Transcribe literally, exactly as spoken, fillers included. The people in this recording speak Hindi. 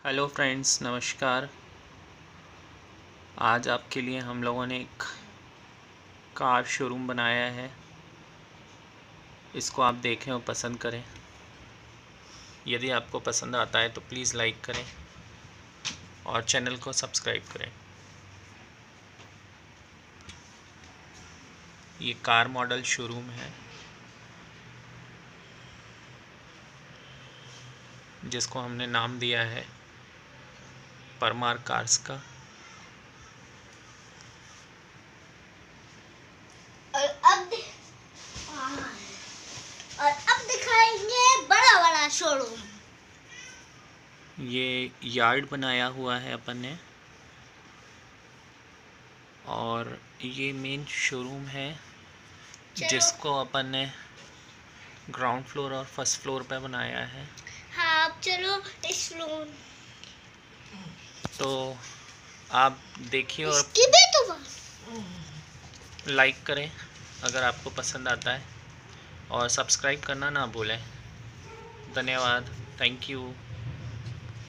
हेलो फ्रेंड्स, नमस्कार। आज आपके लिए हम लोगों ने एक कार शोरूम बनाया है। इसको आप देखें और पसंद करें। यदि आपको पसंद आता है तो प्लीज़ लाइक करें और चैनल को सब्सक्राइब करें। ये कार मॉडल शोरूम है जिसको हमने नाम दिया है परमार कार्स का। और अब और अब दिखाएंगे बड़ा बड़ा शोरूम। ये यार्ड बनाया हुआ है अपन ने और ये मेन शोरूम है जिसको अपन ने ग्राउंड फ्लोर और फर्स्ट फ्लोर पे बनाया है। हाँ, अब चलो इस फ्लोर तो आप देखिए और इसकी भी तो बात। लाइक करें अगर आपको पसंद आता है और सब्सक्राइब करना ना भूलें। धन्यवाद। Thank you.